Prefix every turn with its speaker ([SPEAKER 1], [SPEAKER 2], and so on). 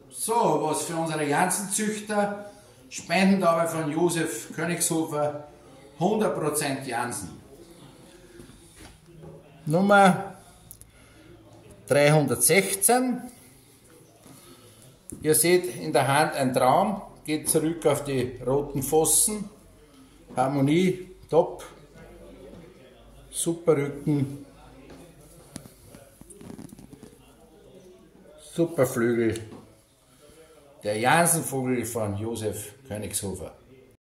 [SPEAKER 1] So, was für unsere Janssenzüchter, Spenden dabei von Josef Königshofer, 100% Janssen. Nummer 316. Ihr seht in der Hand ein Traum, geht zurück auf die roten Pfosten. Harmonie, top. Super Rücken. Super Flügel. Der Janssenvogel von Josef Königshofer.